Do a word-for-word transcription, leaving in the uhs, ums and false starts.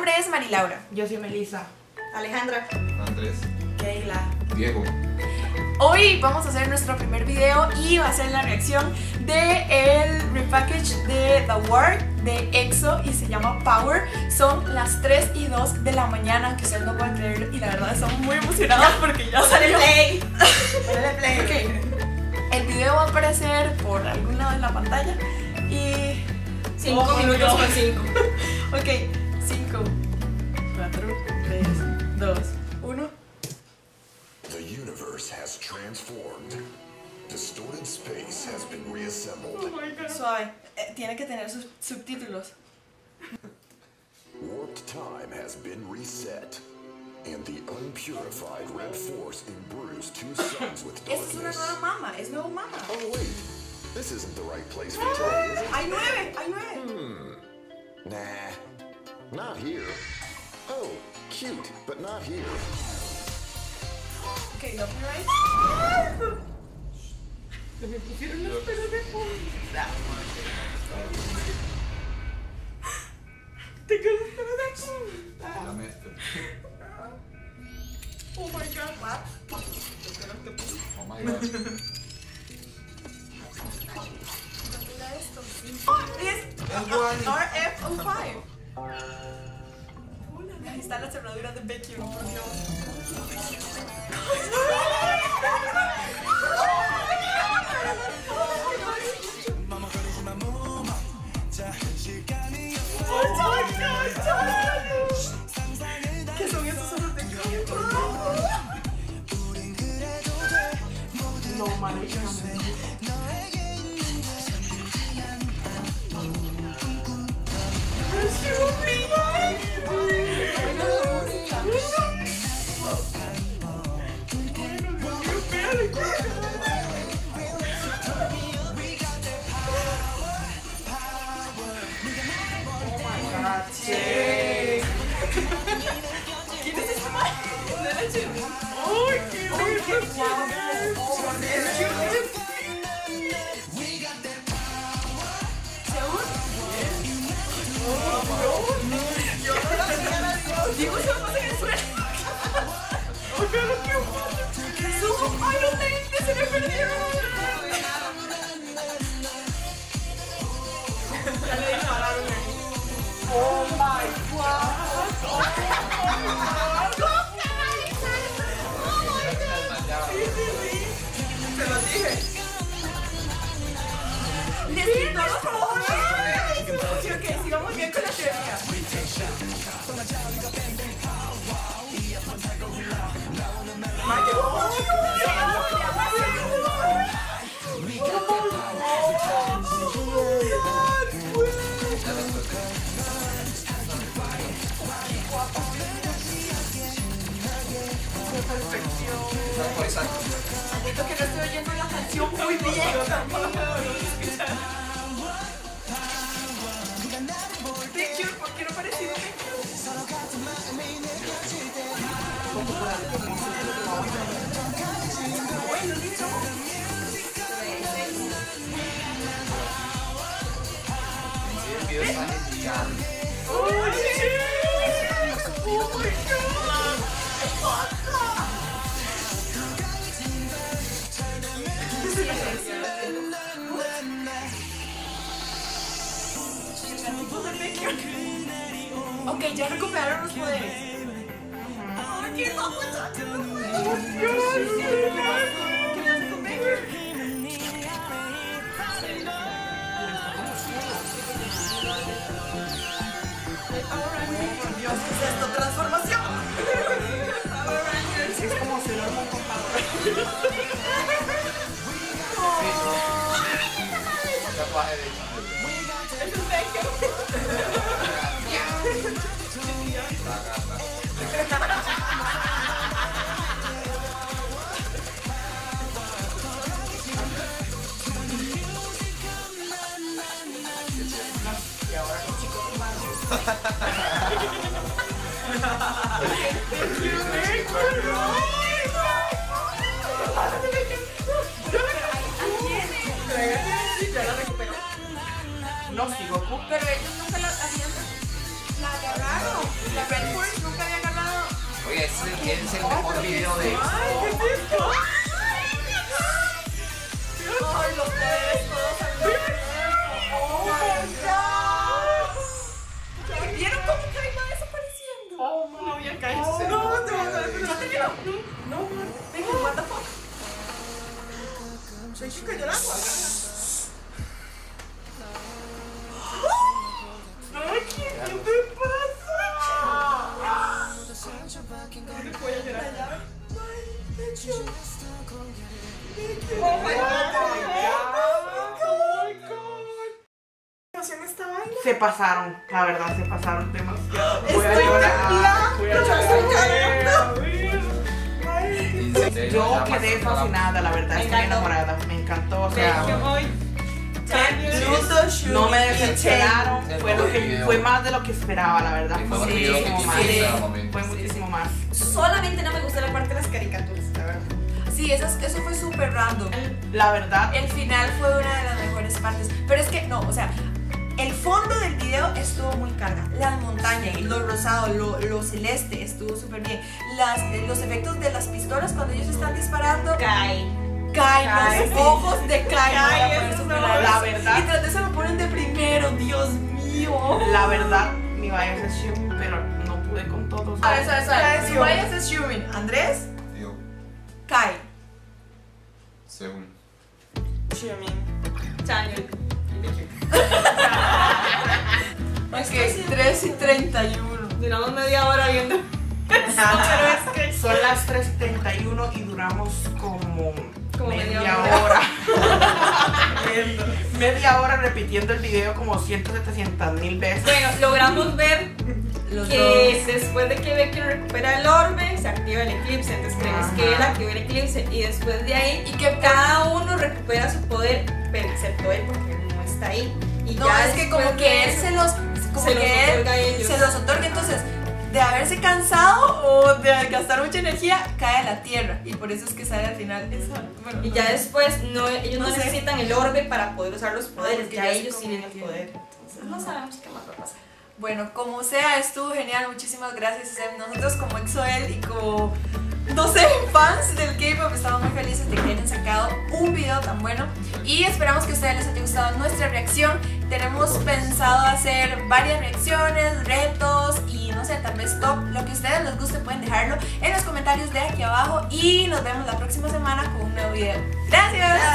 nombre es Marilaura. Yo soy Melissa. Alejandra. Andrés. Keila. Diego. Hoy vamos a hacer nuestro primer video y va a ser la reacción de el repackage de The War de EXO y se llama Power. Son las tres y dos de la mañana, que ustedes no pueden creerlo, y la verdad estamos muy emocionados porque ya salió. Play. Dale play. Ok. El video va a aparecer por algún lado en la pantalla y... Cinco Oh, minutos no. con cinco. Ok, cinco, cuatro, tres, dos, uno. The universe has transformed. Distorted space has been reassembled. Suave, eh, tiene que tener sus subtítulos. Warped time has been reset. And the unpurified red force imbrues two suns with Esta es una darkness. nueva mama, es nuevo mama. Oh wait, this isn't the right place for today, is it? Hay nueve, hay nueve. Hmm. Nah, not here. Oh, cute, but not here. Ok, no right. Me pusieron los pelos de punta. Tengo los pelos de punta. La mezcla. Oh my god. What? Oh my god. Mira esto. Es R F cero cinco. Ahí está la cerradura de Becky, por Dios. ¿Qué son esos ojos de campo? No, marica. ¿Quién es este man? ¡Ay, qué Diego se lo pasa en el suelo. Su- ¡Ay, los lentes se me perdieron! Ya le dispararon. Oh my god. Te lo dije. Necesito los ojos. Sí, ok, sigamos bien con la teoría. Admito que no estoy oyendo la canción muy bien. Picture, ¿por qué no pareció Ok, ya recuperaron los poderes. Ay, qué guapo, chacho. ¿Qué le hace con Becky? Por Dios, ¿qué es esto? ¡Transformación! Power Rangers. Es como se lo hemos contado. Es un Becky. Ya la recuperó. la Red Force nunca había ganado. Oye, ese es el, es el mejor video de EXO. Ay, los poderes todos al mismo tiempo. Oh my god. ¿Vieron cómo Kai va desapareciendo? Oh, no, ya caí. No, no, no, no, ¿ya terminó? No, no. Venga, what the fuck. Soy chica del agua. Ay, ¿qué te pasa? No voy a llorar. Oh my god. Oh my god. ¿Qué emoción esta vaina? Se pasaron, la verdad, se pasaron demasiado. Voy a Estoy llorar, temblando, voy a yo estoy llorar. llorando. Yo quedé fascinada, la verdad, estoy enamorada. Me encantó, o sea, no me decepcionaron. Fue, lo que, fue más de lo que esperaba, la verdad. Fue Sí, muchísimo más. sí, sí. Fue muchísimo más. Solamente no me gustó la parte de las caricaturas, la verdad. Sí, eso, eso fue súper random. La verdad, El final fue una de las mejores partes. Pero es que no, o sea, el fondo del video estuvo muy carga. Las montañas, lo rosado, lo, lo celeste estuvo súper bien. Las, los efectos de las pistolas cuando ellos están disparando. Kai. Kai, Kai, los sí. ojos de Kai. no voy a Kai, poder eso superar no, la eso. verdad. Y tras de eso me ponen de primero, Dios mío. la verdad, mi bias es Xiumi, pero no pude con todos. A ver, a ver, a ver. Kai, Su sí. bias es Shumin. Andrés, Tío, Kai. según. Changel. Ok, tres y treinta y uno. Duramos media hora viendo. Pero es que. Son las tres y treinta y uno y duramos como, Como media, media hora. media hora repitiendo el video como ciento setecientas mil veces. Bueno, logramos ver Los que dos. después de que Becky recupera el orbe, se activa el eclipse. Entonces creemos Ajá. que él activó el eclipse y después de ahí Y que cada uno recupera su poder, pero excepto él porque él no está ahí. Y No, ya es que como después que de él eso, se los, como se los que él otorga a ellos. se los otorga, entonces de haberse cansado o de gastar mucha energía cae a la tierra y por eso es que sale al final esa, bueno, Y ya después no, ellos no, No sé. necesitan el orbe para poder usar los poderes, porque ya ya se ellos tienen el convirtieron. poder. Entonces no sabemos qué más va a pasar. Bueno, como sea, estuvo genial, muchísimas gracias. Nosotros como EXO-L y como, no sé, fans del K-pop estamos muy felices de que hayan sacado un video tan bueno y esperamos que a ustedes les haya gustado nuestra reacción. Tenemos pensado hacer varias reacciones, retos y no sé, tal vez top. Lo que a ustedes les guste pueden dejarlo en los comentarios de aquí abajo y nos vemos la próxima semana con un nuevo video. ¡Gracias!